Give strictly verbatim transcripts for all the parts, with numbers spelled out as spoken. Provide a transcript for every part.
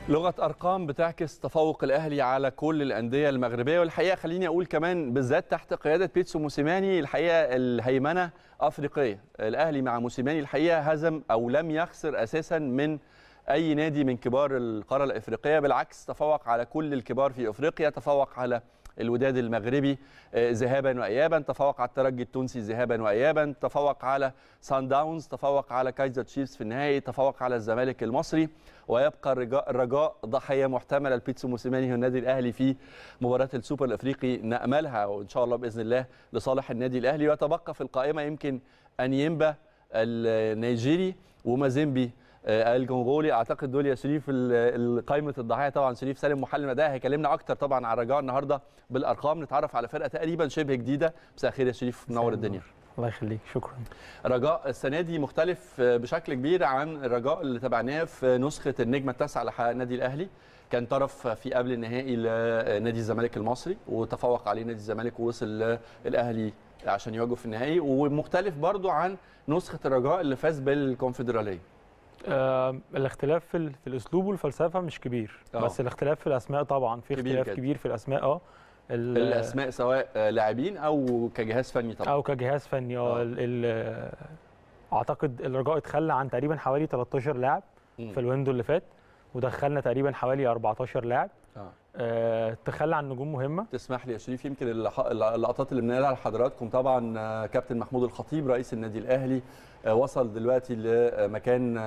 لغة أرقام بتعكس تفوق الأهلي على كل الأندية المغربية، والحقيقة خليني أقول كمان بالذات تحت قيادة بيتسو موسيماني الحقيقة الهيمنة أفريقية. الأهلي مع موسيماني الحقيقة هزم أو لم يخسر أساسا من أي نادي من كبار القارة الأفريقية، بالعكس تفوق على كل الكبار في أفريقيا، تفوق على الوداد المغربي ذهابا وإيابا، تفوق على الترجي التونسي ذهابا وإيابا، تفوق على سان داونز، تفوق على كايزر تشيفز في النهائي، تفوق على الزمالك المصري، ويبقى الرجاء, الرجاء ضحية محتملة لبيتسو موسيماني والنادي الأهلي في مباراة السوبر الأفريقي نأملها وإن شاء الله بإذن الله لصالح النادي الأهلي. ويتبقى في القائمة يمكن أنيمبا النيجيري ومازيمبي الجونغولي، اعتقد دول يا شريف قائمه الضحايا. طبعا شريف سالم محلل اداء هيكلمنا اكتر طبعا على الرجاء النهارده بالارقام، نتعرف على فرقه تقريبا شبه جديده. مساء الخير يا شريف، منور الدنيا. الله يخليك، شكرا. الرجاء السنه دي مختلف بشكل كبير عن الرجاء اللي تابعناه في نسخه النجمه التاسعه لحقق النادي الاهلي، كان طرف في قبل النهائي لنادي الزمالك المصري وتفوق عليه نادي الزمالك ووصل الاهلي عشان يواجهه في النهائي، ومختلف برضو عن نسخه الرجاء اللي فاز بالكونفدراليه. آه الاختلاف في, في الاسلوب والفلسفه مش كبير، أوه. بس الاختلاف في الاسماء طبعا في كبير اختلاف جد. كبير في الاسماء. اه الاسماء سواء لاعبين او كجهاز فني طبعا او كجهاز فني. اه اعتقد الرجاء اتخلى عن تقريبا حوالي ثلاثة عشر لاعب في الويندو اللي فات، ودخلنا تقريبا حوالي أربعة عشر لاعب. اه, آه تخلى عن نجوم مهمه. تسمح لي يا شريف يمكن اللقطات اللي بنقلها لحضراتكم، طبعا كابتن محمود الخطيب رئيس النادي الاهلي وصل دلوقتي لمكان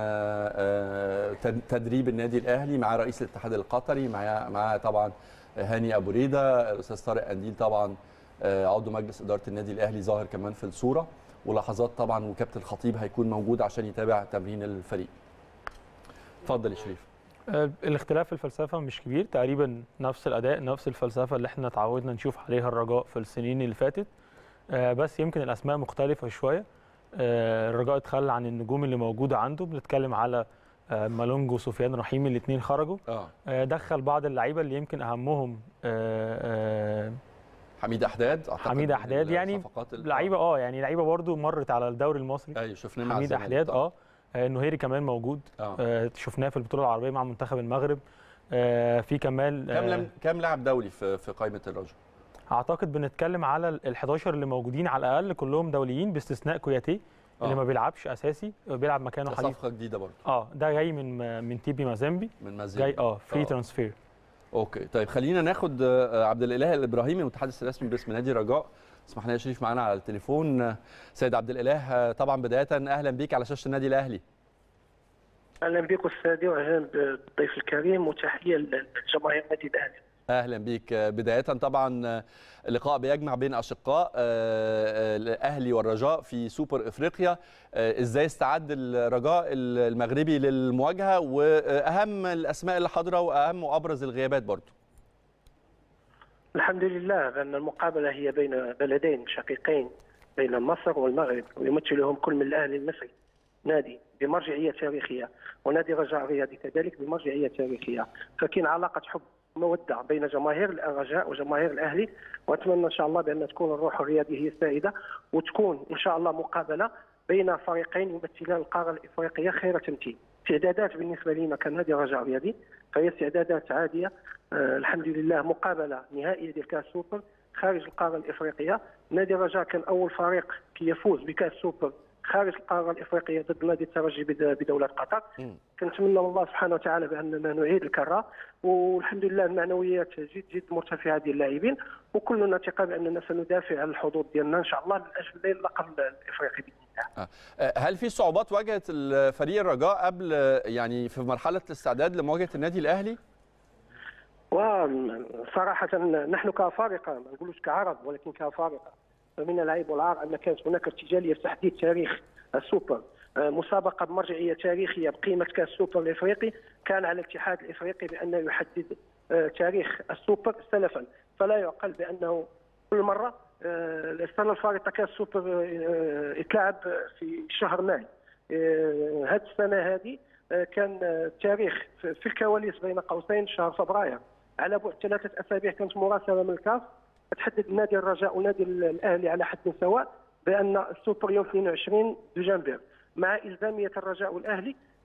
تدريب النادي الاهلي مع رئيس الاتحاد القطري، مع مع طبعا هاني ابو ريده، الاستاذ طارق قنديل طبعا عضو مجلس اداره النادي الاهلي ظاهر كمان في الصوره، ولحظات طبعا وكابتن الخطيب هيكون موجود عشان يتابع تمرين الفريق. اتفضل يا شريف. الاختلاف في الفلسفه مش كبير، تقريبا نفس الاداء نفس الفلسفه اللي احنا اتعودنا نشوف عليها الرجاء في السنين اللي فاتت، بس يمكن الاسماء مختلفه شويه. الرجاء اتخلى عن النجوم اللي موجوده عنده، بنتكلم على مالونجو وسفيان رحيم، الاثنين خرجوا. اه دخل بعض اللعيبه اللي يمكن اهمهم حميد احداد. حميد احداد يعني لعيبه اه يعني لعيبه برده مرت على الدوري المصري. ايوه شفناه. حميد احداد اه النهيري كمان موجود. آه. شفناه في البطوله العربيه مع منتخب المغرب. آه في كمال. كم كم لاعب دولي في في قائمه الرجل؟ اعتقد بنتكلم على ال الحداشر اللي موجودين على الاقل كلهم دوليين باستثناء كوياتي اللي آه. ما بيلعبش اساسي، بيلعب مكانه حديث. صفقه جديده برضه. اه ده جاي من من تيبي مازيمبي. من مازيمبي جاي اه فري ترانسفير. اوكي طيب خلينا ناخد عبد الاله الابراهيمي المتحدث الرسمي باسم نادي الرجاء. اسمح لنا يا شريف معانا على التليفون. سيد عبد الاله، طبعا بدايه اهلا بيك على شاشه النادي الاهلي. اهلا بك استاذي واهلا بالضيف الكريم، وتحيه لجماهير النادي الاهلي. اهلا بيك. بدايه طبعا لقاء بيجمع بين اشقاء الاهلي والرجاء في سوبر افريقيا، ازاي استعد الرجاء المغربي للمواجهه، واهم الاسماء اللي حاضره واهم وابرز الغيابات برضه؟ الحمد لله بان المقابله هي بين بلدين شقيقين، بين مصر والمغرب، ويمثلهم كل من الاهلي المصري نادي بمرجعيه تاريخيه، ونادي رجاء رياضي كذلك بمرجعيه تاريخيه، فكاين علاقه حب مودة بين جماهير الرجاء وجماهير الاهلي، واتمنى ان شاء الله بان تكون الروح الرياضيه هي السائده، وتكون ان شاء الله مقابله بين فريقين يمثلان القاره الافريقيه خير تمثيل. استعدادات بالنسبه لنا كنادي رجاء رياضي فهي استعدادات عاديه. آه الحمد لله مقابله نهائيه ديال كاس سوبر خارج القاره الافريقيه. نادي الرجاء كان اول فريق كيفوز بكاس سوبر خارج القاره الافريقيه ضد نادي الترجي بدوله قطر. كنتمنى من الله سبحانه وتعالى باننا نعيد الكره، والحمد لله المعنويات جد جد مرتفعه ديال اللاعبين، وكلنا ثقه باننا سندافع عن الحظوظ ديالنا ان شاء الله من اجل اللقب الافريقي باذن الله. هل في صعوبات واجهت الفريق الرجاء قبل يعني في مرحله الاستعداد لمواجهه النادي الاهلي؟ وصراحه نحن كفارقه، ما نقولوش كعرب ولكن كفارقه، فمن العيب والعار ان كانت هناك ارتجاليه في تحديد تاريخ السوبر. مسابقه بمرجعيه تاريخيه بقيمه كاس السوبر الافريقي، كان على الاتحاد الافريقي بانه يحدد تاريخ السوبر سلفا، فلا يعقل بانه كل مره السنه الفارطه كاس السوبر يتلعب في شهر ماي. هذه السنه هذه كان التاريخ في الكواليس بين قوسين شهر فبراير، على بعد ثلاثه اسابيع كانت مراسله من الكاف تحدد نادي الرجاء ونادي الاهلي على حد سواء بان السوبر يوم اثنين وعشرين دجنبر، مع الزاميه الرجاء والاهلي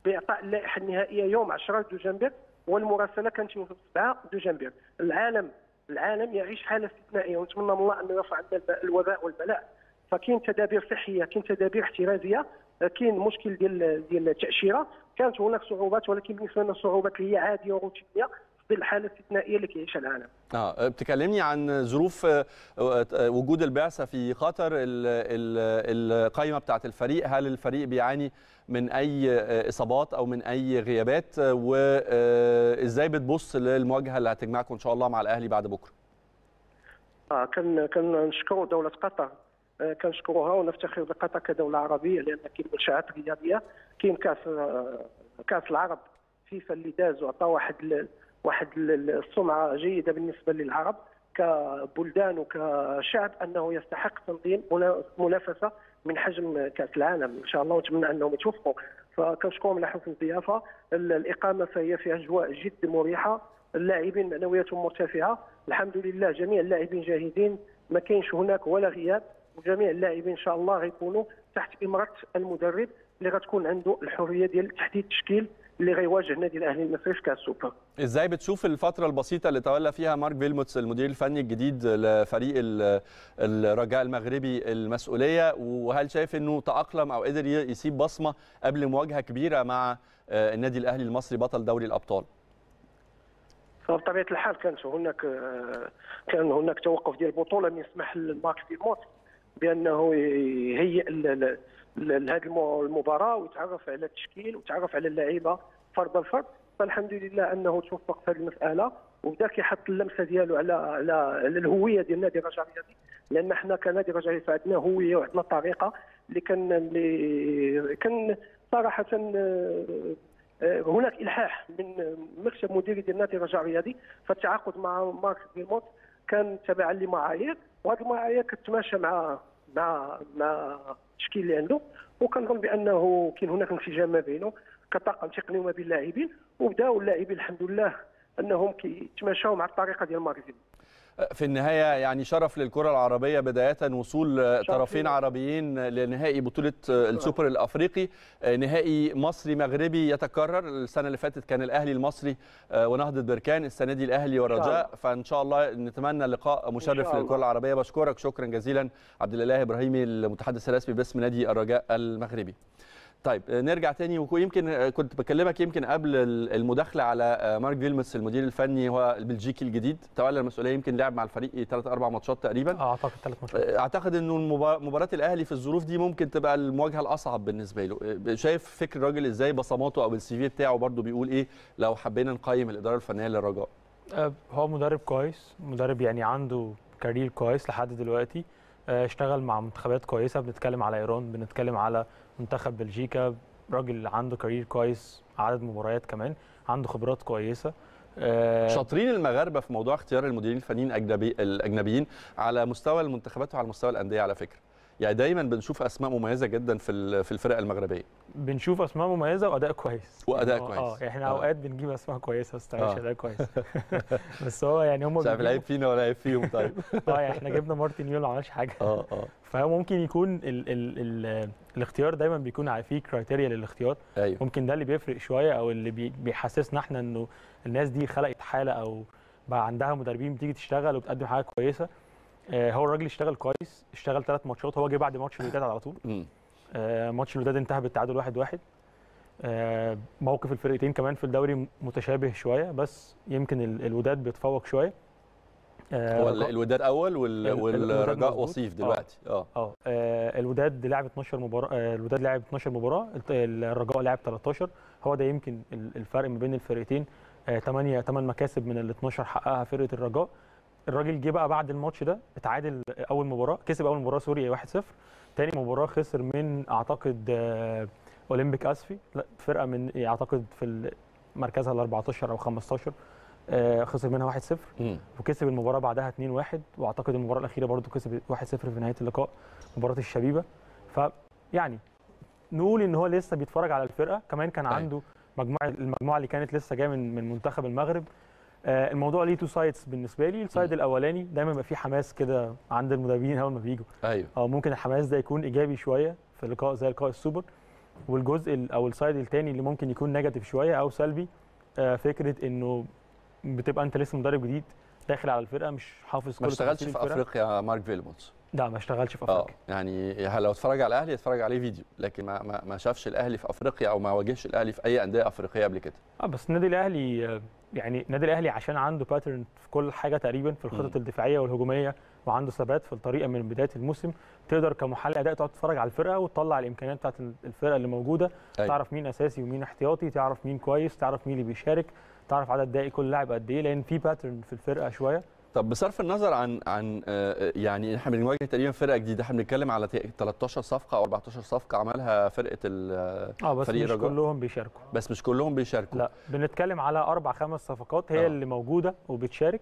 باعطاء اللائحه النهائيه يوم عشرة دجنبر، والمراسله كانت يوم سبعة دجنبر. العالم العالم يعيش حاله استثنائيه، ونتمنى من الله انه يرفع عنا الوباء والبلاء. فكاين تدابير صحيه، كاين تدابير احترازيه، كاين مشكل ديال ديال التاشيره، كانت هناك صعوبات، ولكن بالنسبه لنا الصعوبات اللي هي عاديه وروتينيه في الحاله الاستثنائيه اللي كيعيشها العالم. اه بتكلمني عن ظروف وجود البعثه في قطر، القائمه بتاعه الفريق، هل الفريق بيعاني من اي اصابات او من اي غيابات، وازاي بتبص للمواجهه اللي هتجمعكم ان شاء الله مع الاهلي بعد بكره؟ اه كان كنشكروا دوله قطر، كنشكروها ونفتخر بقطر كدوله عربيه، لان كاين منشات رياضيه، كاين كاس كاس العرب فيفا اللي داز وعطى واحد واحد السمعه جيده بالنسبه للعرب كبلدان وكشعب، انه يستحق تنظيم منافسه من حجم كاس العالم ان شاء الله، ونتمنى انهم يتوفقوا. فكنشكرهم على حسن الضيافه، الاقامه فهي فيها اجواء جد مريحه، اللاعبين معنوياتهم مرتفعه، الحمد لله جميع اللاعبين جاهزين، ما كاينش هناك ولا غياب، وجميع اللاعبين ان شاء الله غيكونوا تحت امره المدرب اللي غتكون عنده الحريه ديال تحديد التشكيل اللي غيواجه النادي الاهلي المصري في كاس السوبر. ازاي بتشوف الفتره البسيطه اللي تولى فيها مارك فيلموتس المدير الفني الجديد لفريق الرجاء المغربي المسؤوليه، وهل شايف انه تاقلم او قدر يسيب بصمه قبل مواجهه كبيره مع النادي الاهلي المصري بطل دوري الابطال؟ فبطبيعه الحال كانت هناك كان هناك توقف ديال البطوله من يسمح لمارك فيلموتس بانه يهيئ لهذه المباراه ويتعرف على التشكيل ويتعرف على اللعيبه فرد فرد. فالحمد لله انه توفق في هذه المساله، وبدا كيحط اللمسه ديالو على على على الهويه ديال النادي الرجاء الرياضي، لان حنا كنادي الرجاء عندنا هويه وعندنا طريقه اللي كان اللي كان صراحه هناك الحاح من مكتب مديري ديال النادي الرجاء الرياضي، فالتعاقد مع مارك فيلموتس كان تبعا لمعايير، وهذه المعايير كتماشى مع مع مع التشكيل اللي عنده، وكنظن بانه كاين هناك انسجام ما بينه كطاقم تقني وما بين اللاعبين، وبداوا اللاعبين الحمد لله انهم كيتماشاو مع الطريقه ديال مارك فيلموتس. في النهاية يعني شرف للكرة العربية بداية وصول طرفين عربيين لنهائي بطولة السوبر الأفريقي، نهائي مصري مغربي يتكرر. السنة اللي فاتت كان الأهلي المصري ونهضة بركان، السنة دي الأهلي والرجاء، فإن شاء الله نتمنى لقاء مشرف للكرة العربية. بشكرك شكرا جزيلا عبد الاله ابراهيمي المتحدث الرسمي باسم نادي الرجاء المغربي. طيب نرجع تاني، ويمكن كنت بكلمك يمكن قبل المداخله على مارك فيلموتس المدير الفني هو البلجيكي الجديد، تولى المسؤوليه، يمكن لعب مع الفريق ثلاث اربع ماتشات تقريبا. اعتقد ثلاث ماتشات. اعتقد انه مباراه الاهلي في الظروف دي ممكن تبقى المواجهه الاصعب بالنسبه له. شايف فكر الراجل ازاي، بصماته او السي في بتاعه برده بيقول ايه لو حبينا نقيم الاداره الفنيه للرجاء؟ هو مدرب كويس، مدرب يعني عنده كارير كويس لحد دلوقتي، اشتغل مع منتخبات كويسه، بنتكلم على ايران، بنتكلم على منتخب بلجيكا، راجل عنده كارير كويس، عدد مباريات كمان، عنده خبرات كويسه. شاطرين المغاربه في موضوع اختيار المديرين الفنيين الاجنبي الاجنبيين على مستوى المنتخبات وعلى مستوى الانديه على فكره، يعني دايما بنشوف اسماء مميزه جدا في في الفرق المغربيه، بنشوف اسماء مميزه واداء كويس واداء يعني كويس. اه احنا اوقات بنجيب اسماء كويسه بس مش اداء كويس. بس هو يعني هم مش عارف العيب فينا ولا العيب فيهم. طيب اه يعني احنا جبنا مارتن يول ما عملش حاجه. اه اه فهو ممكن يكون ال ال ال الاختيار دايما بيكون فيه كرايتيريا للاختيار. أيوه. ممكن ده اللي بيفرق شويه، او اللي بيحسسنا احنا انه الناس دي خلقت حاله او بقى عندها مدربين بتيجي تشتغل وبتقدم حاجه كويسه. هو الراجل اشتغل كويس، اشتغل ثلاث ماتشات، هو جه بعد ماتش الوداد على طول. آه ماتش الوداد انتهى بالتعادل واحد واحد. آه موقف الفرقتين كمان في الدوري متشابه شويه، بس يمكن الوداد بيتفوق شويه. آه هو الوداد اول والرجاء وصيف دلوقتي. اه اه الوداد لعب اتناشر مباراه، آه الوداد لعب اتناشر مباراه، الرجاء لعب تلتاشر. هو ده يمكن الفرق ما بين الفرقتين، آه ثمانية ثمان مكاسب من ال اتناشر حققها فرقه الرجاء. الراجل جه بقى بعد الماتش ده اتعادل اول مباراه، كسب اول مباراه سوري واحد صفر، ثاني مباراه خسر من اعتقد اولمبيك اسفي، لا فرقه من اعتقد في مركزها ال اربعتاشر او خمستاشر، خسر منها واحد صفر، وكسب المباراه بعدها اتنين واحد، واعتقد المباراه الاخيره برضو كسب واحد صفر في نهايه اللقاء، مباراه الشبيبه. فيعني نقول ان هو لسه بيتفرج على الفرقه، كمان كان عنده مجموعه المجموعه اللي كانت لسه جايه من من منتخب المغرب. الموضوع ليه تو سايدز بالنسبه لي، السايد الاولاني دايما بيبقى فيه حماس كده عند المدربين اول ما بيجوا. ايوه اه ممكن الحماس ده يكون ايجابي شويه في لقاء زي لقاء السوبر، والجزء ال- او السايد الثاني اللي ممكن يكون نيجاتيف شويه او سلبي، آه، فكره انه بتبقى انت لسه مدرب جديد داخل على الفرقه مش حافظ ما كل اشتغلش تفاصيل في الفرقة. افريقيا مارك فيلموتس. لا ما اشتغلش في اه افريقيا. يعني لو اتفرج على الاهلي يتفرج عليه فيديو، لكن ما ما, ما شافش الاهلي في افريقيا او ما واجهش الاهلي في اي انديه افريقيه قبل كده. اه بس النادي الاهلي آه، يعني النادي الاهلي عشان عنده باترن في كل حاجه تقريبا في الخطط مم. الدفاعيه والهجوميه، وعنده ثبات في الطريقه من بدايه الموسم، تقدر كمحلل اداء تقعد تتفرج على الفرقه وتطلع الامكانيات بتاعت الفرقه اللي موجوده. أيوة. تعرف مين اساسي ومين احتياطي، تعرف مين كويس، تعرف مين اللي بيشارك، تعرف عدد دقائق كل لاعب قد ايه، لان في باترن في الفرقه شويه. طب بصرف النظر عن عن آه، يعني احنا بنواجه تقريبا فرقه جديده، احنا بنتكلم على تلتاشر صفقه او اربعتاشر صفقه عملها فرقه ال- اه بس فريق مش الرجاء. كلهم بيشاركوا. بس مش كلهم بيشاركوا. لا بنتكلم على اربع خمس صفقات هي آه. اللي موجوده وبتشارك،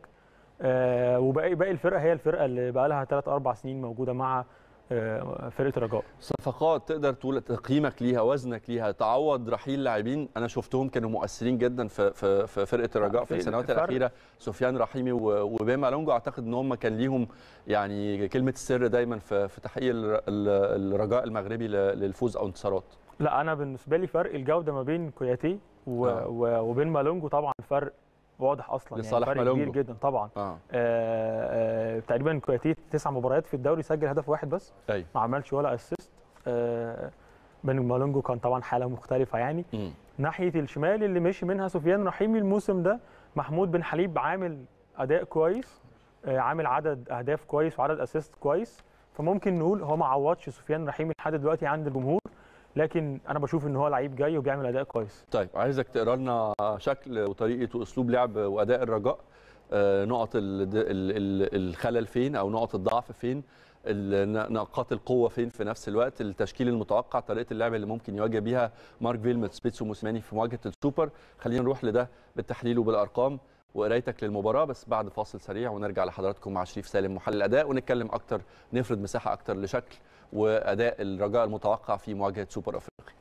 آه وباقي باقي الفرقه هي الفرقه اللي بقى لها ثلاث اربع سنين موجوده مع آه فرقه الرجاء. صفقات تقدر تقول تقييمك ليها، وزنك ليها، تعوض رحيل لاعبين انا شفتهم كانوا مؤثرين جدا في في, في فرقه الرجاء في السنوات الفرق. الاخيره، سفيان رحيمي و- وبيما لونجو. اعتقد ان هم كان ليهم يعني كلمه السر دايما في في تحقيق ال- ال- الرجاء المغربي ل- للفوز او انتصارات. لا انا بالنسبه لي فرق الجوده ما بين كوياتي و... آه. و... وبين مالونجو طبعا فرق واضح اصلا، لصالح يعني فرق كبير مالونجو. جدا طبعا. اه آه آه تقريبا كوياتي تسع مباريات في الدوري سجل هدف واحد بس، ايوه. ما عملش ولا اسيست. آه بين مالونجو كان طبعا حاله مختلفه يعني. مم. ناحيه الشمال اللي مشي منها سفيان رحيمي الموسم ده، محمود بن حليب عامل اداء كويس، آه عامل عدد اهداف كويس وعدد اسيست كويس، فممكن نقول هو ما عوضش سفيان رحيمي لحد دلوقتي عند الجمهور، لكن انا بشوف ان هو لعيب جاي وبيعمل اداء كويس. طيب عايزك تقرا لنا شكل وطريقه واسلوب لعب واداء الرجاء، آه، نقط ال- ال- ال- الخلل فين او نقط الضعف فين، ال- نقاط القوه فين في نفس الوقت، التشكيل المتوقع، طريقه اللعب اللي ممكن يواجه بيها مارك فيلموتس بيتسو موسيماني في مواجهه السوبر. خلينا نروح لده بالتحليل وبالارقام وقرايتك للمباراه، بس بعد فاصل سريع ونرجع لحضراتكم مع شريف سالم محلل الاداء ونتكلم اكتر، نفرد مساحه اكتر لشكل واداء الرجاء المتوقع في مواجهه سوبر افريقيا.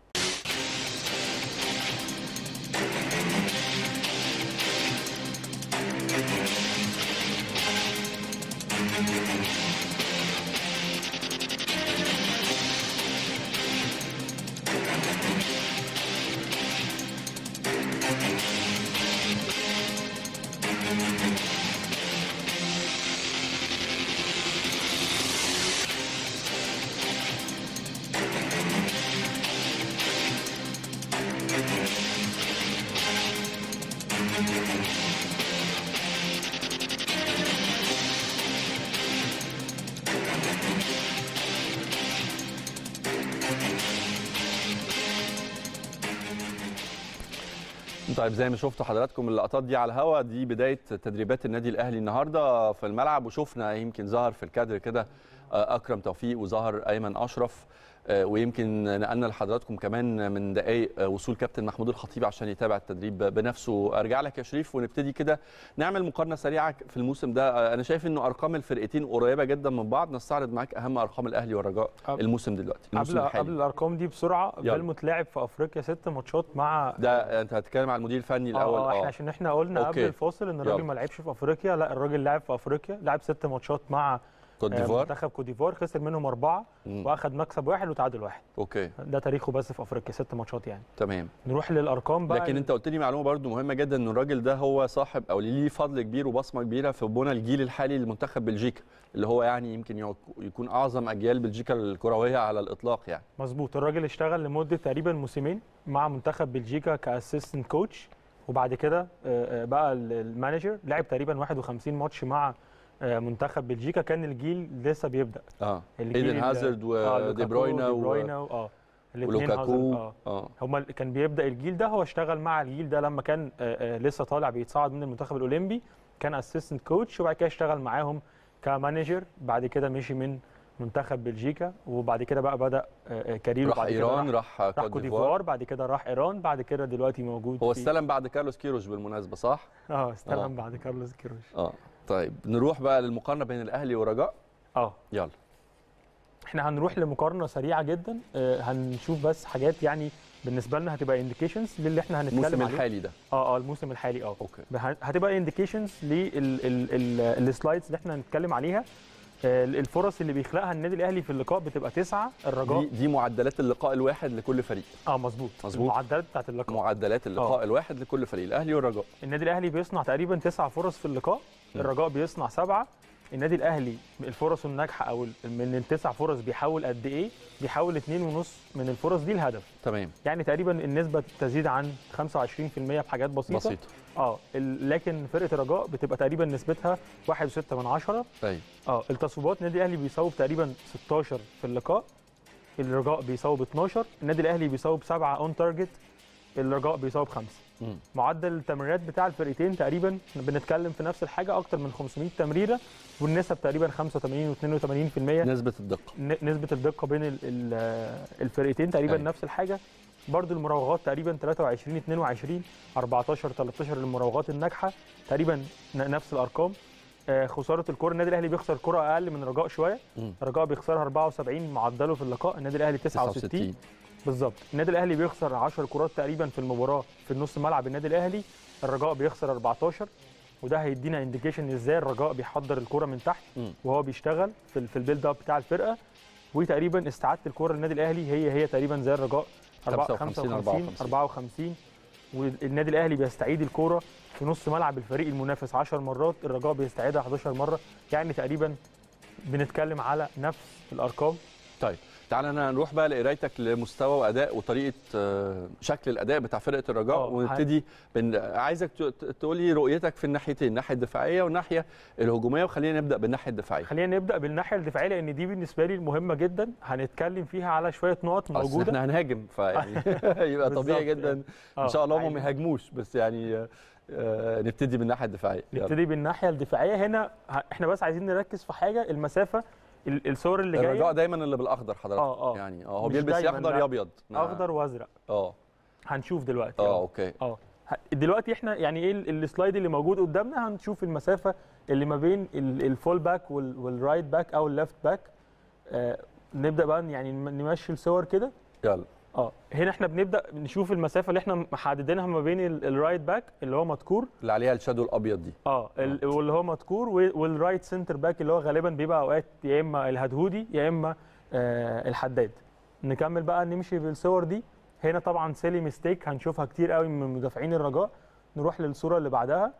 طيب زي ما شفتوا حضراتكم اللقطات دي على الهواء، دي بدايه تدريبات النادي الاهلي النهارده في الملعب، وشفنا يمكن ظهر في الكادر كده اكرم توفيق وظهر ايمن اشرف، ويمكن نقلنا لحضراتكم كمان من دقائق وصول كابتن محمود الخطيب عشان يتابع التدريب بنفسه. ارجع لك يا شريف ونبتدي كده نعمل مقارنه سريعه في الموسم ده. انا شايف انه ارقام الفرقتين قريبه جدا من بعض، نستعرض معاك اهم ارقام الاهلي والرجاء الموسم دلوقتي الموسم قبل الحالي. قبل الارقام دي بسرعه، فيلموت لعب في افريقيا ست ماتشات مع ده انت هتتكلم على المدير الفني الاول. اه احنا عشان احنا قلنا أوكي. قبل الفاصل ان الراجل يلا. ما لعبش في افريقيا، لا الراجل لعب في افريقيا، لعب ست ماتشات مع كوت آه، ديفوار. منتخب كوت ديفوار، خسر منهم اربعه مم. واخد مكسب واحد وتعادل واحد. اوكي ده تاريخه بس في افريقيا ست ماتشات يعني. تمام. نروح للارقام بقى. لكن انت قلت لي معلومه برضو مهمه جدا، ان الراجل ده هو صاحب او ليه فضل كبير وبصمه كبيره في بنى الجيل الحالي لمنتخب بلجيكا، اللي هو يعني يمكن يكون اعظم اجيال بلجيكا الكرويه على الاطلاق يعني. مظبوط، الراجل اشتغل لمده تقريبا موسمين مع منتخب بلجيكا كاسيستنت كوتش، وبعد كده آه، آه، بقى المانجر، لعب تقريبا واحد وخمسين ماتش مع آه، منتخب بلجيكا، كان الجيل لسه بيبدا. اه الجيل ايدن ال- هازارد آه، ودي بروينا ودي و... بروينا و... اه الاثنين ولوكاكو. اه اه هما كان بيبدا الجيل ده، هو اشتغل مع الجيل ده لما كان آه، آه، لسه طالع بيتصعد من المنتخب الاولمبي، كان اسيستنت كوتش، وبعد كده اشتغل معاهم كمانجر، بعد كده مشي من منتخب بلجيكا، وبعد كده بقى بدا آه، آه، كاريره، راح بعد كده ايران، راح راح كوت كوت ديفوار، ديفوار، بعد كده راح ايران، بعد كده دلوقتي موجود هو في- استلم بعد كارلوس كيروش بالمناسبه صح؟ اه استلم آه. بعد كارلوس كيروش. اه طيب نروح بقى للمقارنه بين الاهلي والرجاء. اه يلا. احنا هنروح لمقارنه سريعه جدا، آه، هنشوف بس حاجات يعني بالنسبه لنا هتبقى انديكيشنز للي احنا هنتكلم الموسم عليه. الحالي ده. اه اه الموسم الحالي اه اوكي. هتبقى انديكيشنز للسلايدز اللي احنا هنتكلم عليها. الفرص اللي بيخلقها النادي الاهلي في اللقاء بتبقى تسعه. الرجاء دي, دي معدلات اللقاء الواحد لكل فريق. اه مظبوط مظبوط، المعدلات بتاعت اللقاء، معدلات اللقاء أوه. الواحد لكل فريق، الاهلي والرجاء. النادي الاهلي بيصنع تقريبا تسع فرص في اللقاء، الرجاء بيصنع سبعه. النادي الاهلي الفرص الناجحه او من التسع فرص بيحاول قد ايه؟ بيحاول اتنين ونص من الفرص دي الهدف. تمام. يعني تقريبا النسبه تزيد عن خمسة وعشرين في المية بحاجات بسيطه بسيطه. اه لكن فرقه الرجاء بتبقى تقريبا نسبتها واحد وستة من عشرة. طيب اه التصويبات النادي الاهلي بيصوب تقريبا ستاشر في اللقاء، الرجاء بيصوب اتناشر. النادي الاهلي بيصوب سبعة اون تارجت، الرجاء بيصوب خمسة. مم. معدل التمريرات بتاع الفرقتين تقريبا بنتكلم في نفس الحاجه، اكتر من خمسمية تمريره، والنسب تقريبا خمسة وتمانين واثنين وثمانين في المية. نسبه الدقه نسبه الدقه بين ال ال الفرقتين تقريبا أي. نفس الحاجه. برضو المراوغات تقريبا تلاتة وعشرين اتنين وعشرين، اربعتاشر تلتاشر المراوغات الناجحه تقريبا نفس الارقام. آه خساره الكره، النادي الاهلي بيخسر كره اقل من الرجاء شويه، الرجاء بيخسرها اربعة وسبعين معدله في اللقاء، النادي الاهلي تسعة وستين بالظبط. النادي الاهلي بيخسر عشر كرات تقريبا في المباراه في النص ملعب النادي الاهلي، الرجاء بيخسر اربعتاشر، وده هيدينا انديكيشن ازاي الرجاء بيحضر الكره من تحت م. وهو بيشتغل في في البيلد اب بتاع الفرقه. وتقريبا استعاده الكره للنادي الاهلي هي هي تقريبا زي الرجاء خمسة وخمسين اربعة وخمسين، والنادي الاهلي بيستعيد الكره في نص ملعب الفريق المنافس عشر مرات، الرجاء بيستعيدها حداشر مره، يعني تقريبا بنتكلم على نفس الارقام. طيب تعالى نروح بقى لقرايتك لمستوى واداء وطريقه شكل الاداء بتاع فرقه الرجاء، ونبتدي بن... عايزك تقول لي رؤيتك في الناحيتين، الناحيه الدفاعيه والناحيه الهجوميه، وخلينا نبدا بالناحيه الدفاعيه. خلينا نبدا بالناحيه الدفاعيه لان دي بالنسبه لي مهمه جدا، هنتكلم فيها على شويه نقط موجوده. احنا هنهاجم فيعني يبقى طبيعي جدا ان شاء الله هم ما يهاجموش، بس يعني آه نبتدي بالناحيه الدفاعيه. نبتدي بالناحيه الدفاعيه. هنا احنا بس عايزين نركز في حاجه، المسافه، الصور اللي جايه. الرجاء دايما اللي بالاخضر حضرتك. اه اه يعني اه هو بيلبس يا اخضر يا ابيض، اخضر وازرق. اه هنشوف دلوقتي. اه اوكي. اه دلوقتي احنا يعني ايه السلايد اللي موجود قدامنا، هنشوف المسافه اللي ما بين الفول باك والرايت باك او الليفت باك. آه نبدا بقى يعني نمشي الصور كده. يلا. اه هنا احنا بنبدا نشوف المسافه اللي احنا محددينها ما بين الرايت باك اللي هو مذكور، اللي عليها الشادو الابيض دي. اه واللي هو مذكور، والرايت سنتر باك اللي هو غالبا بيبقى اوقات يا اما الهدهودي يا اما آه الحداد. نكمل بقى نمشي بالصور دي. هنا طبعا سيلي ميستيك هنشوفها كتير قوي من مدافعين الرجاء. نروح للصوره اللي بعدها،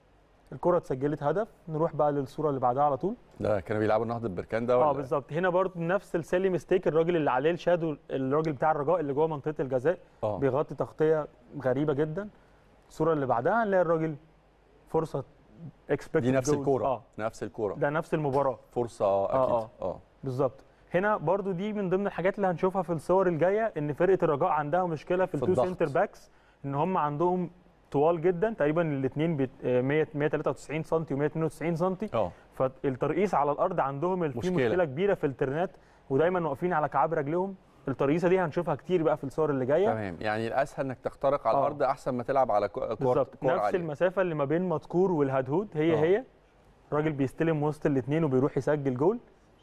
الكره اتسجلت هدف. نروح بقى للصوره اللي بعدها على طول. ده كانوا بيلعبوا النهضه بركان ده ولا؟ اه بالظبط. هنا برضه نفس السيلي ميستيك، الراجل اللي عليه الشادو، الراجل بتاع الرجاء اللي جوه منطقه الجزاء أوه. بيغطي تغطيه غريبه جدا. الصوره اللي بعدها هنلاقي الراجل فرصه اكسبكتد دي نفس الكوره. اه نفس الكوره، ده نفس المباراه، فرصه اكيد. اه اه بالظبط. هنا برضو دي من ضمن الحاجات اللي هنشوفها في الصور الجايه، ان فرقه الرجاء عندها مشكله في, في التو سنتر باكس، ان هم عندهم طوال جدا تقريبا الاثنين مية مية وتلاتة وتسعين سم ومية اتنين وتسعين سم. اه فالترقيص على الارض عندهم في مشكله, مشكلة كبيره في الترنات، ودايما واقفين على كعاب رجلهم. الترقيصه دي هنشوفها كتير بقى في الصور اللي جايه. تمام، يعني الاسهل انك تخترق على الارض احسن ما تلعب على كور بالظبط. نفس عالية. المسافه اللي ما بين مذكور والهدهود هي أوه. هي الراجل بيستلم وسط الاثنين وبيروح يسجل جول.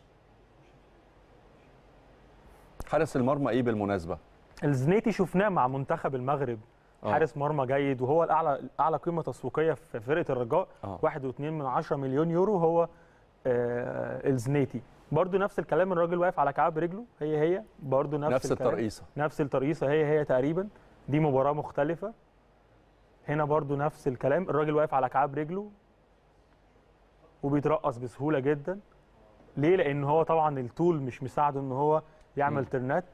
حارس المرمى ايه بالمناسبه؟ الزنيتي شفناه مع منتخب المغرب، أوه. حارس مرمى جيد، وهو الاعلى اعلى قيمه تسويقيه في فرقه الرجاء. واحد واتنين من عشرة مليون يورو هو آه الزنيتي. برضو نفس الكلام، الراجل واقف على كعب رجله هي هي برضو نفس, نفس الترقيصه نفس الترقيصه هي هي تقريبا. دي مباراه مختلفه. هنا برضو نفس الكلام، الراجل واقف على كعب رجله وبيترقص بسهوله جدا. ليه؟ لان هو طبعا الطول مش مساعده ان هو يعمل م. ترنات.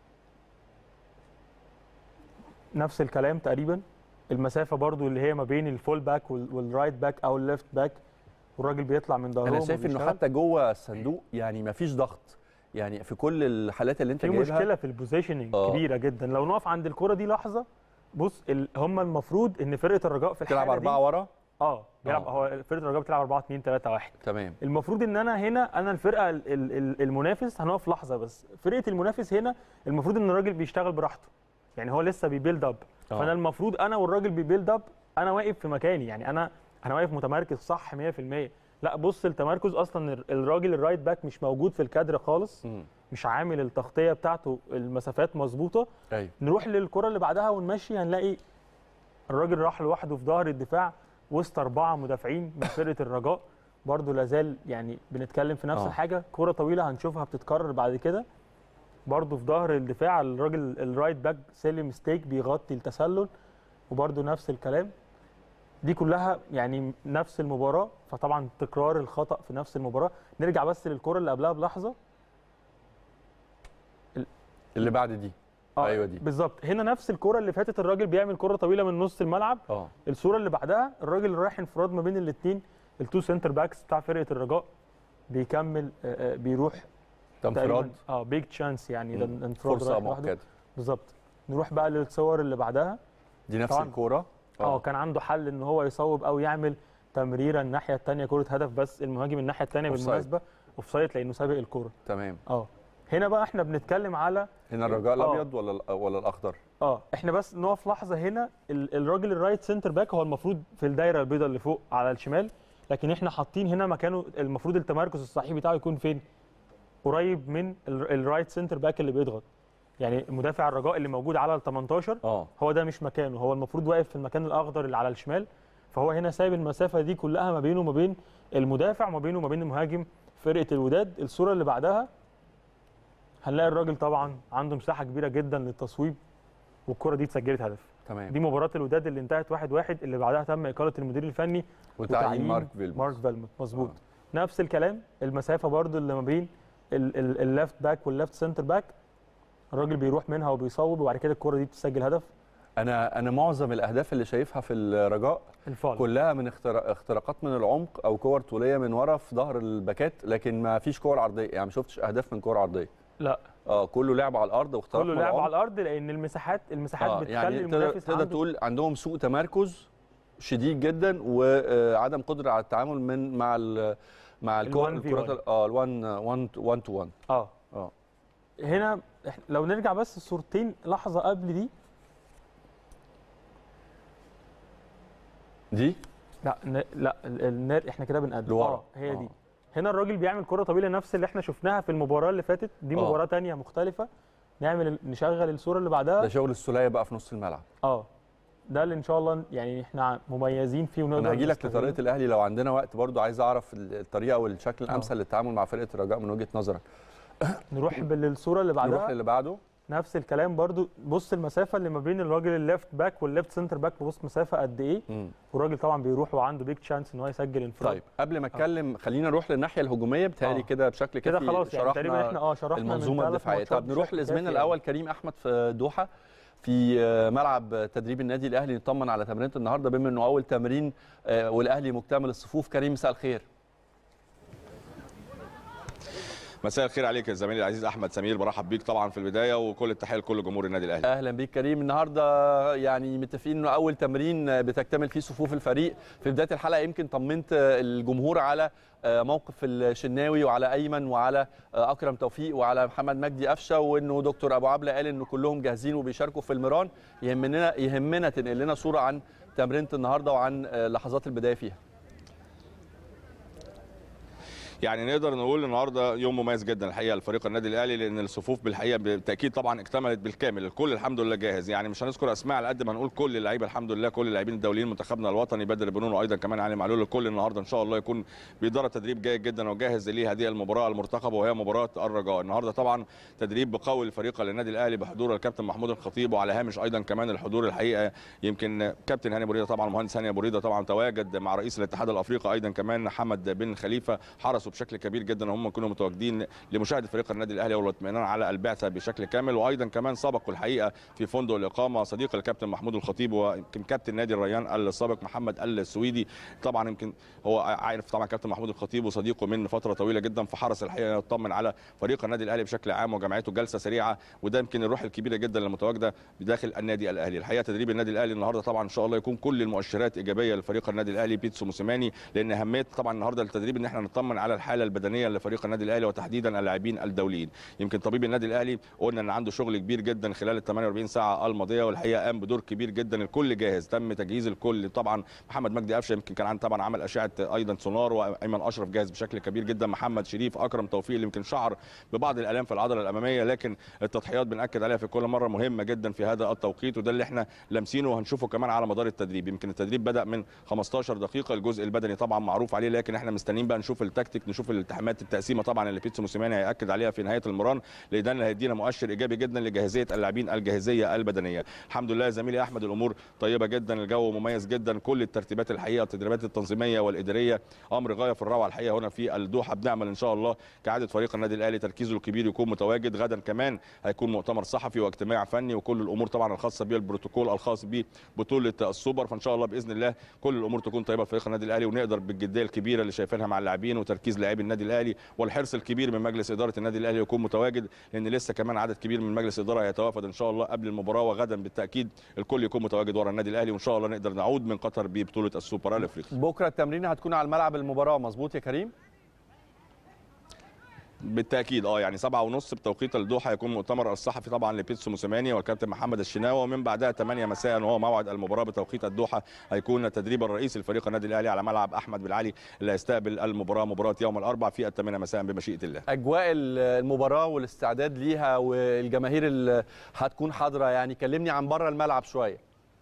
نفس الكلام تقريبا، المسافه برضو اللي هي ما بين الفول باك والرايت باك او الليفت باك، والراجل بيطلع من ظهرهم. انا شايف انه حتى جوه الصندوق يعني ما فيش ضغط، يعني في كل الحالات اللي انت جايبها في مشكله في البوزيشننج كبيره جدا. لو نقف عند الكره دي لحظه، بص هم المفروض ان فرقه الرجاء في الحاله دي بتلعب اربعه ورا. اه بيلعب هو فرقه الرجاء بتلعب اربعة اتنين تلاتة واحد. تمام. المفروض ان انا هنا انا الفرقه المنافس هنقف لحظه بس، فرقه المنافس هنا المفروض ان الراجل بيشتغل براحته، يعني هو لسه بيبيلد اب. فانا المفروض انا والراجل بيبيلد اب، انا واقف في مكاني، يعني انا انا واقف متمركز صح مية في المية. لا بص التمركز اصلا الراجل الرايت باك مش موجود في الكادر خالص. م. مش عامل التغطيه بتاعته المسافات مظبوطه. أيوة. نروح للكره اللي بعدها ونمشي، هنلاقي الراجل راح لوحده في ظهر الدفاع وسط اربعه مدافعين من فرقه الرجاء، برضو لازال يعني بنتكلم في نفس آه. الحاجه، كره طويله هنشوفها بتتكرر بعد كده برضو في ظهر الدفاع، الراجل الرايت باك سيلي ميستيك بيغطي التسلل، وبرضو نفس الكلام. دي كلها يعني نفس المباراه، فطبعا تكرار الخطا في نفس المباراه. نرجع بس للكره اللي قبلها بلحظه، اللي بعد دي. آه ايوه دي بالظبط. هنا نفس الكره اللي فاتت، الراجل بيعمل كره طويله من نص الملعب. اه الصوره اللي بعدها الراجل رايح انفراد ما بين الاثنين، التو سنتر باكس بتاع فرقه الرجاء، بيكمل آه بيروح ده انفراد. اه بيج تشانس يعني، ده انفراد فرصه مؤكده بالظبط. نروح بقى للصور اللي بعدها. دي نفس الكوره. اه كان عنده حل ان هو يصوب او يعمل تمريره الناحيه الثانيه كره هدف، بس المهاجم الناحيه الثانيه بالمناسبه اوف سايد لانه سابق الكوره. تمام. اه هنا بقى احنا بنتكلم على هنا الرجاء الابيض ولا ولا الاخضر؟ اه احنا بس نقف لحظه هنا. الراجل الرايت سنتر باك هو المفروض في الدايره البيضاء اللي فوق على الشمال، لكن احنا حاطين هنا مكانه المفروض التمركز الصحيح بتاعه يكون فين؟ قريب من الرايت سنتر باك اللي بيضغط، يعني مدافع الرجاء اللي موجود على ال تمنتاشر اه هو ده مش مكانه، هو المفروض واقف في المكان الاخضر اللي على الشمال. فهو هنا سايب المسافه دي كلها ما بينه وما بين المدافع وما بينه وما بين المهاجم فرقه الوداد. الصوره اللي بعدها هنلاقي الراجل طبعا عنده مساحه كبيره جدا للتصويب، والكره دي اتسجلت هدف. تمام. دي مباراه الوداد اللي انتهت واحد واحد، اللي بعدها تم اقاله المدير الفني وتعيين مارك فيلموت. مارك فيلموت مظبوط. آه. نفس الكلام، المسافه برده اللي ما بين الليفت باك والليفت سنتر باك، الراجل بيروح منها وبيصوب، وبعد كده الكره دي بتسجل هدف. انا انا معظم الاهداف اللي شايفها في الرجاء الفال. كلها من اختراقات من العمق او كور طوليه من ورا في ظهر الباكات، لكن ما فيش كور عرضيه، يعني ما شفتش اهداف من كور عرضيه. لا اه كله لعب على الارض واختراق كله لعب على الارض، لان المساحات المساحات آه بتخلي يعني المنافس تقدر تقول عندهم سوء تمركز شديد جدا، وعدم قدره على التعامل من مع ال مع الكرات اه ال1 واحد تو واحد. اه اه هنا لو نرجع بس الصورتين لحظه قبل دي دي لا لا النار احنا كده بنقدم اه هي آه. دي. هنا الراجل بيعمل كره طويله نفس اللي احنا شفناها في المباراه اللي فاتت، دي آه. مباراه ثانيه مختلفه. نعمل نشغل الصوره اللي بعدها. ده شغل السوليه بقى في نص الملعب. اه ده اللي ان شاء الله يعني احنا مميزين فيه ونقدر. انا هاجي لك لطريقه الاهلي لو عندنا وقت، برضو عايز اعرف الطريقه والشكل الامثل للتعامل مع فرقه الرجاء من وجهه نظرك. نروح بالصوره اللي بعدها. نروح للي بعده. نفس الكلام برضو، بص المسافه اللي ما بين الراجل الليفت باك والليفت سنتر باك، بص مسافه قد ايه. م. والراجل طبعا بيروح وعنده بيج تشانس ان هو يسجل انفراد. طيب قبل ما اتكلم آه. خلينا نروح للناحيه الهجوميه، بتهيألي آه. كده بشكل كافي كده خلاص يعني تقريبا احنا اه شرحنا المنظومه الدفاعيه. طب نروح لزميلنا الاول كريم احمد في دوحه في ملعب تدريب النادي الاهلي، نطمن على تمرينه النهارده بما انه اول تمرين والاهلي مكتمل الصفوف. كريم مساء الخير. مساء الخير عليك يا زميلي العزيز احمد سمير، برحب بيك طبعا في البدايه وكل التحيه لكل جمهور النادي الاهلي. اهلا بيك كريم. النهارده يعني متفقين انه اول تمرين بتكتمل فيه صفوف الفريق. في بدايه الحلقه يمكن طمنت الجمهور على موقف الشناوي وعلى ايمن وعلى اكرم توفيق وعلى محمد مجدي قفشه، وانه دكتور ابو عبله قال انه كلهم جاهزين وبيشاركوا في المران. يهمنا يهمنا تنقل لنا صوره عن تمرينه النهارده وعن لحظات البدايه فيها. يعني نقدر نقول النهارده يوم مميز جدا الحقيقه لفريق النادي الاهلي، لان الصفوف بالحقيقه بالتاكيد طبعا اكتملت بالكامل، الكل الحمد لله جاهز. يعني مش هنذكر اسماء على قد ما هنقول كل اللعيبه الحمد لله، كل اللاعبين الدوليين، منتخبنا الوطني بدر بنون وايضا كمان علي معلول، الكل النهارده ان شاء الله يكون بيدرب تدريب جيد جدا وجاهز لهذه المباراه المرتقبه وهي مباراه الرجاء. النهارده طبعا تدريب قوي لفريق النادي الاهلي بحضور الكابتن محمود الخطيب، وعلى هامش ايضا كمان الحضور الحقيقه يمكن كابتن هاني بريده طبعا المهندس هاني بريده طبعا تواجد مع رئيس الاتحاد الافريقي ايضا كمان حمد بن خليفه، حرصوا بشكل كبير جدا هم كانوا متواجدين لمشاهده فريق النادي الاهلي والاطمئنان على البعثه بشكل كامل. وايضا كمان سبقوا الحقيقه في فندق الاقامه صديق الكابتن محمود الخطيب ويمكن كابتن نادي الريان السابق محمد السويدي، طبعا يمكن هو عارف طبعا كابتن محمود الخطيب وصديقه من فتره طويله جدا، فحرص الحقيقه يطمن على فريق النادي الاهلي بشكل عام وجمعيته جلسه سريعه، وده يمكن الروح الكبيره جدا اللي متواجده بداخل النادي الاهلي. الحقيقه تدريب النادي الاهلي النهارده طبعا ان شاء الله يكون كل المؤشرات ايجابيه لفريق النادي الاهلي بيتسو موسيماني، لان اهميه طبعا النهارده التدريب ان احنا نطمن على الحاله البدنيه لفريق النادي الاهلي وتحديدا اللاعبين الدوليين. يمكن طبيب النادي الاهلي قلنا ان عنده شغل كبير جدا خلال ال ثمانية وأربعين ساعه الماضيه، والحقيقه قام بدور كبير جدا. الكل جاهز، تم تجهيز الكل. طبعا محمد مجدي قفشه يمكن كان طبعا عمل اشعه ايضا سونار، وايمن اشرف جاهز بشكل كبير جدا، محمد شريف، اكرم توفيق اللي يمكن شعر ببعض الالام في العضله الاماميه، لكن التضحيات بناكد عليها في كل مره مهمه جدا في هذا التوقيت، وده اللي احنا لامسينه وهنشوفه كمان على مدار التدريب. يمكن التدريب بدا من خمستاشر دقيقه، الجزء البدني طبعا معروف عليه، لكن احنا مستنيين بقى نشوف التكتيك، نشوف الالتحامات، التقسيمه طبعا اللي بيتسو موسيماني هياكد عليها في نهايه المران، لان ده اللي هيدينا مؤشر ايجابي جدا لجاهزيه اللاعبين، الجاهزيه البدنيه. الحمد لله زميلي احمد، الامور طيبه جدا، الجو مميز جدا، كل الترتيبات الحقيقه التدريبات التنظيميه والاداريه امر غايه في الروعه الحقيقه هنا في الدوحه. بنعمل ان شاء الله كعاده فريق النادي الاهلي تركيزه الكبير يكون متواجد. غدا كمان هيكون مؤتمر صحفي واجتماع فني، وكل الامور طبعا الخاصه بالبروتوكول الخاص ببطوله السوبر، فان شاء الله باذن الله كل الامور تكون طيبه في فريق النادي الاهلي، ونقدر بالجديه الكبيره اللي شايفينها مع اللاعبين وتركيز لاعبي النادي الاهلي والحرص الكبير من مجلس اداره النادي الاهلي يكون متواجد، لان لسه كمان عدد كبير من مجلس الاداره هيتوافد ان شاء الله قبل المباراه، وغدا بالتاكيد الكل يكون متواجد ورا النادي الاهلي، وان شاء الله نقدر نعود من قطر ببطوله السوبر الافريقي. بكره التمرين هتكون على الملعب المباراه، مظبوط يا كريم؟ بالتاكيد اه يعني سبعة ونص بتوقيت الدوحه هيكون مؤتمر الصحفي طبعا لبيتسو موسيماني والكابتن محمد الشناوي، ومن بعدها ثمانية مساء وهو موعد المباراه بتوقيت الدوحه هيكون التدريب الرئيسي لفريق النادي الاهلي على ملعب احمد بن علي اللي هيستقبل المباراه مباراه يوم الاربعاء في الثامنة مساء بمشيئه الله. اجواء المباراه والاستعداد ليها والجماهير اللي هتكون حاضره، يعني كلمني عن بره الملعب شويه.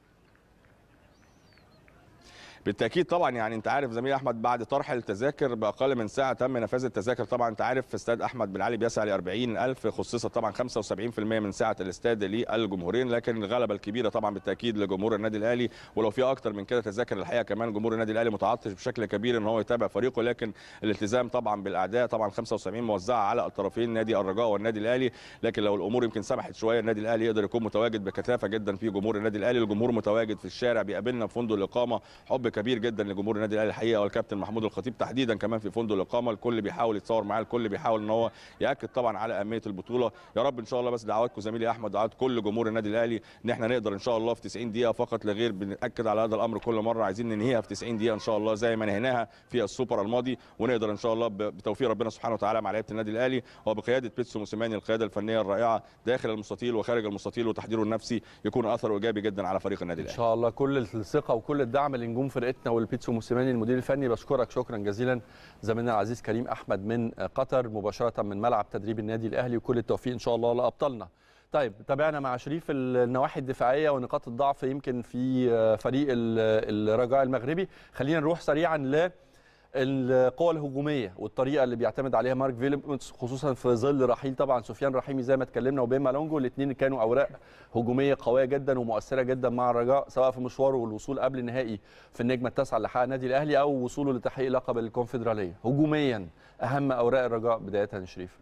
بالتاكيد طبعا يعني انت عارف زميلي احمد، بعد طرح التذاكر باقل من ساعه تم نفاذ التذاكر. طبعا انت عارف في استاد احمد بن علي بيسع ل أربعين ألف، خصصت طبعا خمسة وسبعين بالمئة من سعه الاستاد للجمهورين، لكن الغلبه الكبيره طبعا بالتاكيد لجمهور النادي الاهلي، ولو في اكتر من كده تذاكر الحقيقه كمان جمهور النادي الاهلي متعطش بشكل كبير ان هو يتابع فريقه، لكن الالتزام طبعا بالاعداء طبعا خمسة وسبعين موزعه على الطرفين نادي الرجاء والنادي الاهلي، لكن لو الامور يمكن سمحت شويه النادي الاهلي يقدر يكون متواجد بكثافه جدا في جمهور النادي الاهلي. الجمهور متواجد في الشارع بيقابلنا في فندق الاقامه، حب كبير جدا لجمهور النادي الاهلي الحقيقه، والكابتن محمود الخطيب تحديدا كمان في فندق الاقامه، الكل بيحاول يتصور معاه، الكل بيحاول ان هو ياكد طبعا على اهميه البطوله. يا رب ان شاء الله بس دعواتكم زميلي احمد، دعوات كل جمهور النادي الاهلي ان احنا نقدر ان شاء الله في تسعين دقيقه فقط لا غير، بنأكد على هذا الامر كل مره، عايزين ننهيها في تسعين دقيقه ان شاء الله زي ما نهيناها في السوبر الماضي، ونقدر ان شاء الله بتوفيق ربنا سبحانه وتعالى مع لعيبه النادي الاهلي وبقياده بيتسو موسيماني القياده الفنيه الرائعه داخل المستطيل وخارج المستطيل وتحضيره النفسي يكون اثره ايجابي جدا على فريق النادي الاهلي. ان شاء الله كل الثقه وكل الدعم لنجوم فرقتنا والبيتسو موسيماني المدير الفني. بشكرك شكرا جزيلا زميلنا العزيز كريم احمد من قطر مباشره من ملعب تدريب النادي الاهلي، وكل التوفيق ان شاء الله لابطالنا. طيب تابعنا مع شريف النواحي الدفاعيه ونقاط الضعف يمكن في فريق الرجاء المغربي. خلينا نروح سريعا ل القوى الهجوميه والطريقه اللي بيعتمد عليها مارك فيليبس، خصوصا في ظل رحيل طبعا سفيان رحيمي زي ما اتكلمنا وبين مالونجو، الاثنين كانوا اوراق هجوميه قويه جدا ومؤثره جدا مع الرجاء، سواء في مشواره والوصول قبل النهائي في النجمه التاسعه اللي حقق النادي الاهلي او وصوله لتحقيق لقب الكونفدراليه. هجوميا اهم اوراق الرجاء بدايه يا شريف.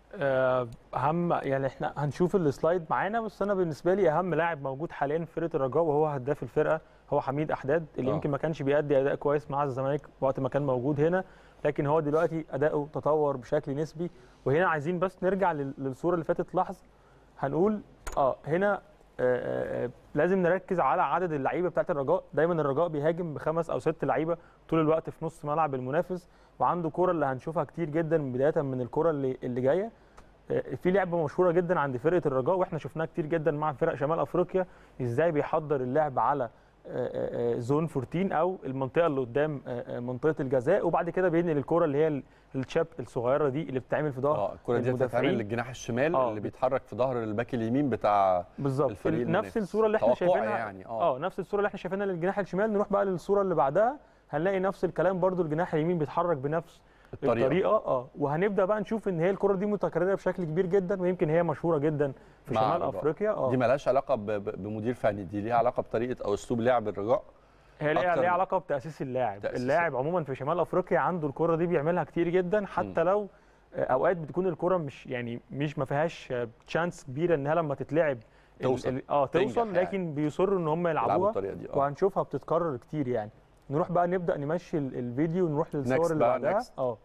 اهم يعني احنا هنشوف السلايد معانا، بس انا بالنسبه لي اهم لاعب موجود حاليا في فرقه الرجاء وهو هداف الفرقه هو حميد احداد، اللي أوه. يمكن ما كانش بيأدي اداء كويس مع الزمالك وقت ما كان موجود هنا، لكن هو دلوقتي اداؤه تطور بشكل نسبي. وهنا عايزين بس نرجع للصوره اللي فاتت لحظه، هنقول اه هنا آه آه لازم نركز على عدد اللعيبه بتاعت الرجاء. دايما الرجاء بيهاجم بخمس او ست لعيبه طول الوقت في نص ملعب المنافس، وعنده كوره اللي هنشوفها كتير جدا بدايه من الكوره اللي اللي جايه. في لعبه مشهوره جدا عند فرقه الرجاء واحنا شفناها كتير جدا مع فرق شمال افريقيا، ازاي بيحضر اللعب على زون أربعتاشر او المنطقه اللي قدام منطقه الجزاء، وبعد كده بينقل الكوره اللي هي الشاب الصغيره دي اللي بتتعمل في ظهر اه الكوره دي بتتعمل للجناح الشمال آه. اللي بيتحرك في ظهر الباك اليمين بتاع بالظبط نفس الصوره اللي احنا شايفينها يعني اه, آه نفس الصوره اللي احنا شايفينها للجناح الشمال. نروح بقى للصوره اللي بعدها هنلاقي نفس الكلام برده، الجناح اليمين بيتحرك بنفس الطريقه, الطريقة. اه وهنبدا بقى نشوف ان هي الكره دي متكرره بشكل كبير جدا، ويمكن هي مشهوره جدا في شمال افريقيا. اه دي مالهاش علاقه بمدير فني، دي ليها علاقه بطريقه او اسلوب لعب الرجاء، هي ليها علاقه بتاسيس اللاعب. اللاعب عموما في شمال افريقيا عنده الكره دي بيعملها كتير جدا، حتى م. لو اوقات بتكون الكره مش يعني مش ما فيهاش تشانس كبيره انها لما تتلعب توصل اه توصل لكن يعني. بيصروا ان هم يلعبوها دي. آه. وهنشوفها بتتكرر كتير يعني. نروح بقى نبدا نمشي الفيديو ونروح للصور اللي بعدها. اه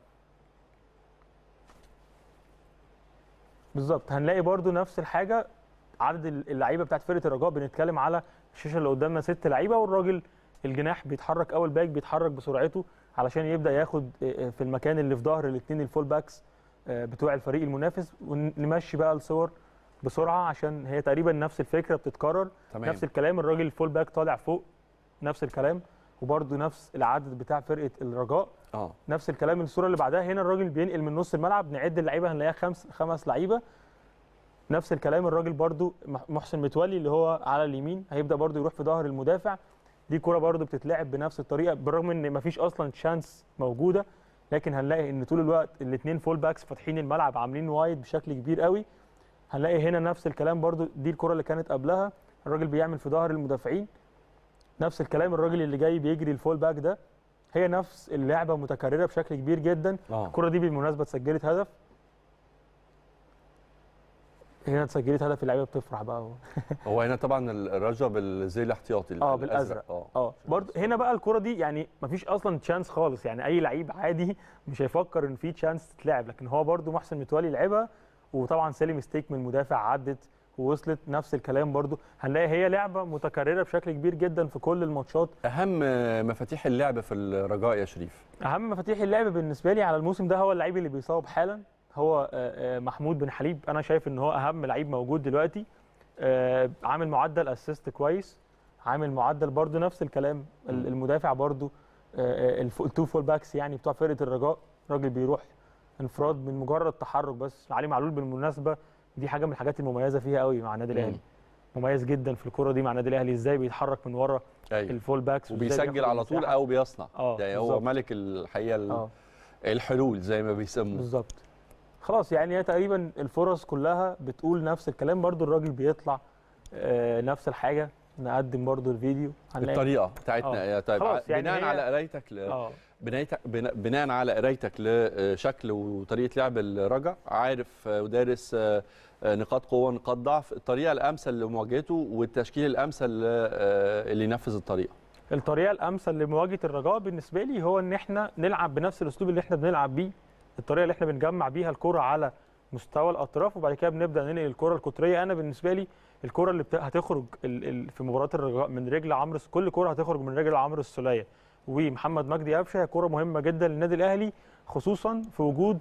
بالظبط هنلاقي برضو نفس الحاجه، عدد اللعيبه بتاعت فرقه الرجاء بنتكلم على الشاشه اللي قدامنا ست لعيبه، والراجل الجناح بيتحرك او الباك بيتحرك بسرعته علشان يبدا ياخد في المكان اللي في ظهر الاثنين الفول باكس بتوع الفريق المنافس، ونمشي بقى الصور بسرعه عشان هي تقريبا نفس الفكره بتتكرر. تمام. نفس الكلام، الراجل الفول باك طالع فوق نفس الكلام، وبرده نفس العدد بتاع فرقه الرجاء اه نفس الكلام. الصوره اللي بعدها هنا الراجل بينقل من نص الملعب، نعد اللعيبه هنلاقيها خمس خمس لعيبه. نفس الكلام الراجل برده محسن متولي اللي هو على اليمين هيبدا برده يروح في ظهر المدافع. دي كرة برده بتتلعب بنفس الطريقه بالرغم ان مفيش اصلا تشانس موجوده، لكن هنلاقي ان طول الوقت الاثنين فول باكس فاتحين الملعب عاملين وايد بشكل كبير قوي. هنلاقي هنا نفس الكلام برده، دي الكرة اللي كانت قبلها الراجل بيعمل في ظهر المدافعين. نفس الكلام الراجل اللي جاي بيجري الفول باك ده، هي نفس اللعبه متكرره بشكل كبير جدا. آه. الكرة دي بالمناسبه اتسجلت هدف، هنا اتسجلت هدف، اللعيبه بتفرح بقى. هو هنا طبعا الرجا بالزي الاحتياطي اه بالازرق. اه اه برضه هنا بقى الكرة دي يعني مفيش اصلا تشانس خالص، يعني اي لعيب عادي مش هيفكر ان في تشانس تتلعب، لكن هو برضه محسن متولي لعبها، وطبعا سالم ستيك من المدافع عدت ووصلت. نفس الكلام برضه هنلاقي هي لعبه متكرره بشكل كبير جدا في كل الماتشات. اهم مفاتيح اللعب في الرجاء يا شريف؟ اهم مفاتيح اللعب بالنسبه لي على الموسم ده هو اللعيب اللي بيصاب حالا، هو محمود بن حليب. انا شايف ان هو اهم لعيب موجود دلوقتي، عامل معدل اسيست كويس، عامل معدل برضو نفس الكلام. المدافع برضو التو فول باكس يعني بتوع فرقه الرجاء، راجل بيروح انفراد من مجرد تحرك بس. علي معلول بالمناسبه دي حاجه من الحاجات المميزه فيها قوي مع النادي الاهلي، مميز جدا في الكره دي مع النادي الاهلي، ازاي بيتحرك من ورا أيوة. الفول باكس وبيسجل على طول او بيصنع. آه يعني هو ملك الحقيقه آه. الحلول زي ما بيسموه بالظبط. خلاص يعني هي تقريبا الفرص كلها بتقول نفس الكلام. برضو الراجل بيطلع آه نفس الحاجه. نقدم برضو الفيديو الطريقه بتاعتنا. طيب يعني بناء على قرايتك ل... آه. بناء على قرايتك لشكل وطريقه لعب الرجا، عارف ودارس نقاط قوه نقاط ضعف، الطريقه الامثل لمواجهته والتشكيل الامثل اللي ينفذ الطريقه. الطريقه الامثل لمواجهه الرجاء بالنسبه لي هو ان احنا نلعب بنفس الاسلوب اللي احنا بنلعب بيه، الطريقه اللي احنا بنجمع بيها الكره على مستوى الاطراف وبعد كده بنبدا ننقل الكره القطريه. انا بالنسبه لي الكره اللي بت... هتخرج ال... ال... في مباراه الرجاء من رجل عمرو، كل كره هتخرج من رجل عمرو السوليه ومحمد مجدي قفشه، هي كره مهمه جدا للنادي الاهلي، خصوصا في وجود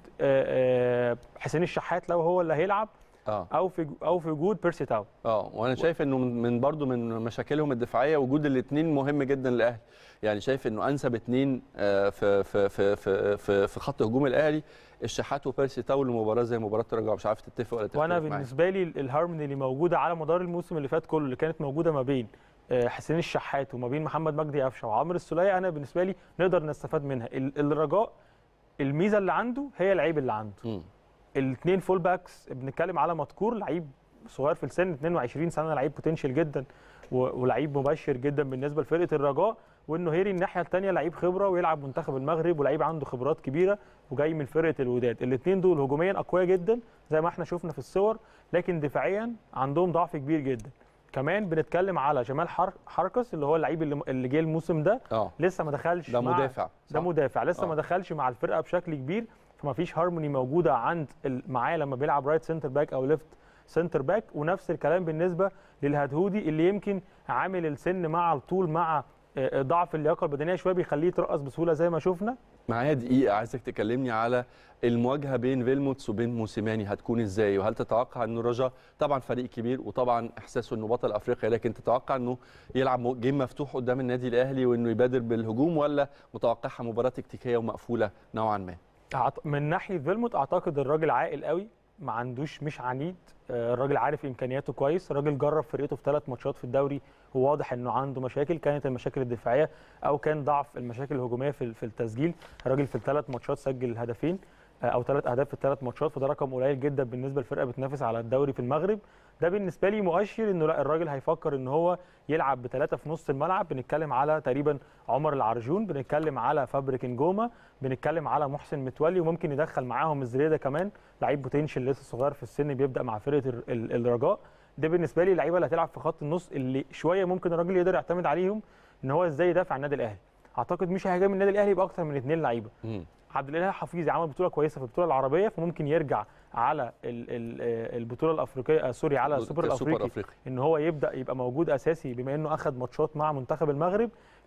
حسين الشحات لو هو اللي هيلعب اه او في او في وجود بيرسي تاو. اه وانا شايف انه من برضو من مشاكلهم الدفاعيه وجود الاثنين مهم جدا للاهلي. يعني شايف انه انسب اثنين في في في في في, في خط هجوم الاهلي الشحات وبيرسي تاو لمباراه زي مباراه الرجاء. مش عارف تتفق ولا تختلف. وانا بالنسبه لي الهارموني اللي موجوده على مدار الموسم اللي فات كله، اللي كانت موجوده ما بين حسين الشحات وما بين محمد مجدي قفشه وعمرو السوليه، انا بالنسبه لي نقدر نستفاد منها. الرجاء الميزه اللي عنده هي العيب اللي عنده. الاثنين فول باكس بنتكلم على مذكور لعيب صغير في السن اثنين وعشرين سنه، لعيب بوتنشال جدا ولعيب مبشر جدا بالنسبه لفرقه الرجاء. والنهيري الناحيه الثانيه لعيب خبره ويلعب منتخب المغرب ولعيب عنده خبرات كبيره وجاي من فرقه الوداد. الاثنين دول هجوميا اقوياء جدا زي ما احنا شفنا في الصور، لكن دفاعيا عندهم ضعف كبير جدا. كمان بنتكلم على جمال حركس اللي هو اللعيب اللي, اللي جه الموسم ده أوه. لسه ما دخلش، ده مدافع ده مدافع لسه أوه. ما دخلش مع الفرقه بشكل كبير، فما فيش هارموني موجوده عند معاه لما بيلعب رايت سنتر باك او ليفت سنتر باك. ونفس الكلام بالنسبه للهدهودي اللي يمكن عامل السن مع الطول مع ضعف اللياقه البدنيه شويه بيخليه يترقص بسهوله زي ما شفنا. معايا دقيقه عايزك تكلمني على المواجهه بين فيلموتس وبين موسيماني هتكون ازاي، وهل تتوقع انه الرجاء طبعا فريق كبير وطبعا احساسه انه بطل افريقيا، لكن تتوقع انه يلعب جيم مفتوح قدام النادي الاهلي وانه يبادر بالهجوم، ولا متوقعها مباراه تكتيكيه ومقفوله نوعا ما؟ من ناحيه فيلموت اعتقد الراجل عاقل قوي، ما عندوش مش عنيد، الراجل عارف امكانياته كويس، الراجل جرب فرقته في ثلاث ماتشات في الدوري وواضح انه عنده مشاكل، كانت المشاكل الدفاعيه او كان ضعف المشاكل الهجوميه في في التسجيل. الراجل في الثلاث ماتشات سجل هدفين او ثلاث اهداف في الثلاث ماتشات، فده رقم قليل جدا بالنسبه لفرقه بتنافس على الدوري في المغرب. ده بالنسبه لي مؤشر انه لا، الراجل هيفكر ان هو يلعب بثلاثه في نص الملعب. بنتكلم على تقريبا عمر العرجون، بنتكلم على فابريك نجوما، بنتكلم على محسن متولي، وممكن يدخل معاهم الزريده كمان لعيب بوتنشال لسه صغير في السن بيبدا مع فرقه الرجاء. ده بالنسبه لي اللعيبه اللي هتلعب في خط النص اللي شويه ممكن الراجل يقدر يعتمد عليهم ان هو ازاي يدافع عن النادي الاهلي. اعتقد مش هيهاجم النادي الاهلي باكثر من اثنين لعيبه. عبد الاله حفيظي عمل بطوله كويسه في البطوله العربيه، فممكن يرجع على ال ال البطوله الافريقيه آه سوري على السوبر الافريقي ان هو يبدا يبقى موجود اساسي بما انه اخذ ماتشات مع منتخب المغرب.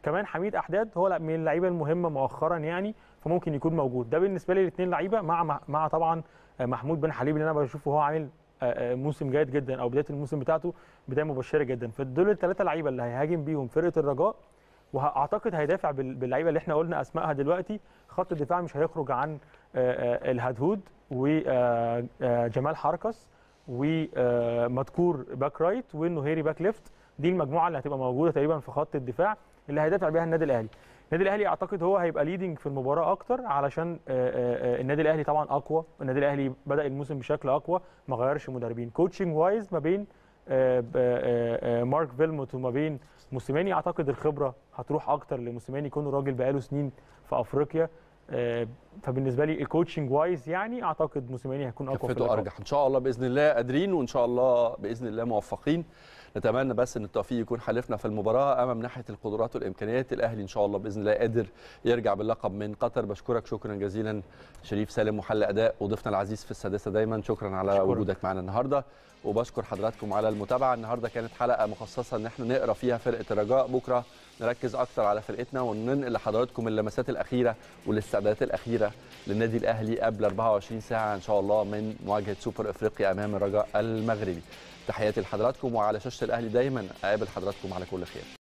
كمان حميد احداد هو من اللعيبه المهمه مؤخرا يعني، فممكن يكون موجود. ده بالنسبه لي الاثنين لعيبه مع مع طبعا محمود بن حليب اللي انا بشوفه هو عامل موسم جيد جدا، او بدايه الموسم بتاعته بدايه مبشره جدا. فدول الثلاثه لعيبه اللي هيهاجم بيهم فرقه الرجاء، واعتقد هيدافع باللعيبه اللي احنا قلنا اسمائها دلوقتي. خط الدفاع مش هيخرج عن الهدهود وجمال حركس ومذكور باك رايت والنهيري باك ليفت. دي المجموعه اللي هتبقى موجوده تقريبا في خط الدفاع اللي هيدافع بيها النادي الاهلي. النادي الاهلي اعتقد هو هيبقى ليدنج في المباراه اكتر، علشان النادي الاهلي طبعا اقوى. النادي الاهلي بدا الموسم بشكل اقوى، ما غيرش مدربين. كوتشنج وايز ما بين مارك فيلموت وما بين موسيماني، اعتقد الخبره هتروح اكتر لموسيماني، يكون راجل بقاله سنين في افريقيا. فبالنسبه لي الكوتشنج وايز يعني اعتقد موسيماني هيكون اقوى في كفته ارجح ان شاء الله باذن الله، قادرين وان شاء الله باذن الله موفقين. نتمنى بس ان التوفيق يكون حالفنا في المباراه. اما من ناحيه القدرات والامكانيات الاهلي ان شاء الله باذن الله قادر يرجع باللقب من قطر. بشكرك شكرا جزيلا شريف سالم محلل اداء وضيفنا العزيز في السادسه دايما، شكرا على شكرا. وجودك معنا النهارده، وبشكر حضراتكم على المتابعه. النهارده كانت حلقه مخصصه ان احنا نقرا فيها فرقه الرجاء، بكره نركز اكتر على فرقتنا وننقل لحضراتكم اللمسات الاخيره والاستعدادات الاخيره للنادي الاهلي قبل أربعة وعشرين ساعه ان شاء الله من مواجهه سوبر افريقيا امام الرجاء المغربي. تحياتي لحضراتكم، وعلى شاشه الاهلي دايما اقابل حضراتكم على كل خير.